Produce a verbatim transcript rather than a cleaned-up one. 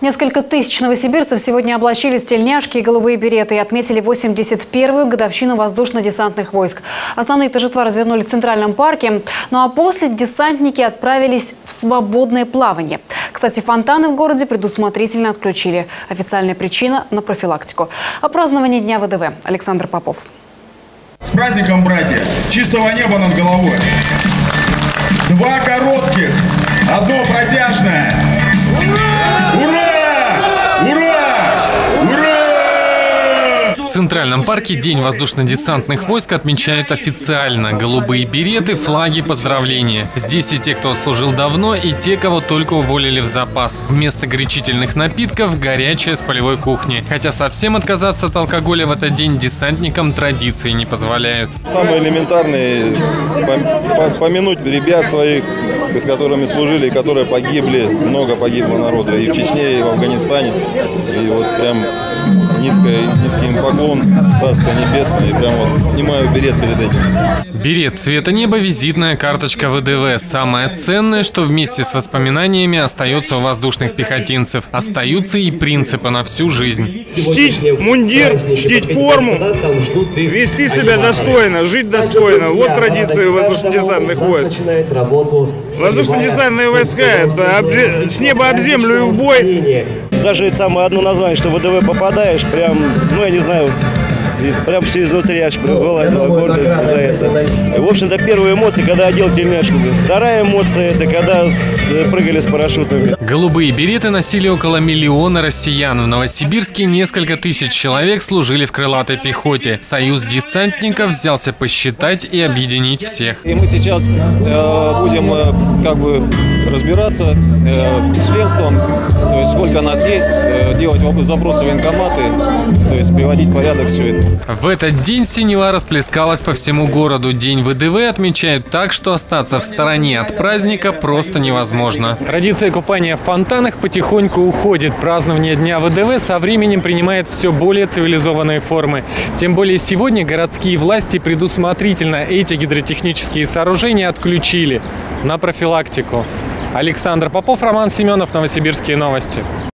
Несколько тысяч новосибирцев сегодня облачились в тельняшки и голубые береты и отметили восемьдесят первую годовщину воздушно-десантных войск. Основные торжества развернули в Центральном парке. Ну а после десантники отправились в свободное плавание. Кстати, фонтаны в городе предусмотрительно отключили. Официальная причина – на профилактику. О праздновании Дня ВДВ Александр Попов. С праздником, братья! Чистого неба над головой! Два коротких, одно протяжное. Ура! Ура! Ура! В Центральном парке День воздушно-десантных войск отмечают официально. Голубые береты, флаги, поздравления. Здесь и те, кто отслужил давно, и те, кого только уволили в запас. Вместо горячительных напитков – горячее с полевой кухни. Хотя совсем отказаться от алкоголя в этот день десантникам традиции не позволяют. Самое элементарное – помянуть ребят своих, с которыми служили, которые погибли. Много погибло народа и в Чечне, и в Афганистане. И вот прям низкий, низкий им поклон, Царство Небесное. И прям вот снимаю берет перед этим. Берет цвета неба – визитная карточка ВДВ. Самое ценное, что вместе с воспоминаниями остается у воздушных пехотинцев. Остаются и принципы на всю жизнь. Чтить мундир, чтить форму, вести себя достойно, жить достойно. Вот традиции воздушно-десантных войск. Воздушно-десантные войска – это с неба об землю и в бой. Даже это самое одно название, что в ВДВ попадаешь, прям, ну я не знаю, прям все изнутри аж вылазила гордость за это. В общем-то, первые эмоции, когда одел тельняшку. Вторая эмоция – это когда прыгали с парашютами. Голубые береты носили около миллиона россиян. В Новосибирске несколько тысяч человек служили в крылатой пехоте. Союз десантников взялся посчитать и объединить всех. И мы сейчас э, будем э, как бы разбираться э, с членством, то есть сколько нас есть, э, делать запросы в военкоматы, то есть приводить в порядок все это. В этот день синева расплескалась по всему городу. День ВДВ отмечают так, что остаться в стороне от праздника просто невозможно. Традиция купания в фонтанах потихоньку уходит. Празднование Дня ВДВ со временем принимает все более цивилизованные формы. Тем более сегодня городские власти предусмотрительно эти гидротехнические сооружения отключили на профилактику. Александр Попов, Роман Семенов, Новосибирские новости.